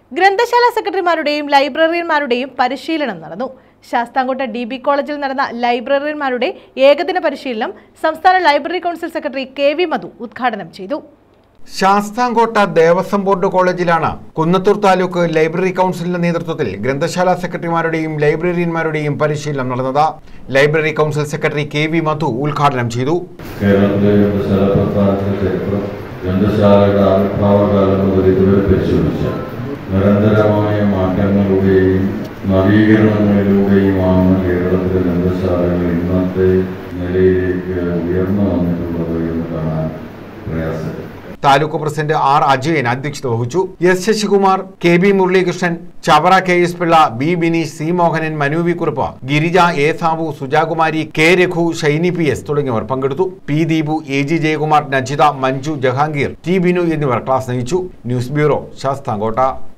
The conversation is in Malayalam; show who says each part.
Speaker 1: ഗ്രന്ഥശാല സെക്രട്ടറിമാരുടെയും ലൈബ്രറിയന്മാരുടെയും പരിശീലനം നടന്നു. ശാസ്താംകോട്ട DB കോളേജിൽ നടന്ന ലൈബ്രറിയന്മാരുടെ ഏകദിന പരിശീലനം സംസ്ഥാന library council secretary KV Madhu ഉദ്ഘാടനം ചെയ്തു.
Speaker 2: ശാസ്താംകോട്ട ദേവസ്വം ബോർഡ് കോളേജിലാണ് കുന്നത്തൂർ താലൂക്ക് ലൈബ്രറി കൗൺസിലിന്റെ നേതൃത്വത്തിൽ ഗ്രന്ഥശാല സെക്രട്ടറിമാരുടെയും ലൈബ്രറിയന്മാരുടെയും പരിശീലനം നടന്നത്. Library council secretary KV Madhu ഉദ്ഘാടനം ചെയ്തു.
Speaker 3: കേരളത്തിലെ ഗ്രന്ഥശാല പ്രസ്ഥാനത്തിന്റെ ചരിത്രം ഗ്രന്ഥശാലയുടെ ആവിർഭാവകാലം മുതൽ ഇതുവരെ പരിശോധിച്ച നിരന്തരമായ മാറ്റങ്ങളുടെയും നവീകരണങ്ങളിലൂടെയുമാണ് കേരളത്തിലെ ഗ്രന്ഥശാലകൾ ഇന്നത്തെ നിലയിലേക്ക് ഉയർന്നു വന്നിട്ടുള്ളത് എന്ന് കാണാൻ പ്രയാസം.
Speaker 2: Taluk president R. അജയൻ അധ്യക്ഷത വഹിച്ചു. S. Sasikumar, KB Muralikrishnan, Chavara KS Pillai, B. Bineesh, C. Mohanan, Manu V Kurup, Girija, A. Sabu, Sujakumari, K. Raghu, Shiny PS തുടങ്ങിയവർ പങ്കെടുത്തു. P. Deepu, AG Jayakumar, Najitha, Manju, Jahangir, T. Binu എന്നിവർ ക്ലാസ് നയിച്ചു. News bureau, Sasthamkotta.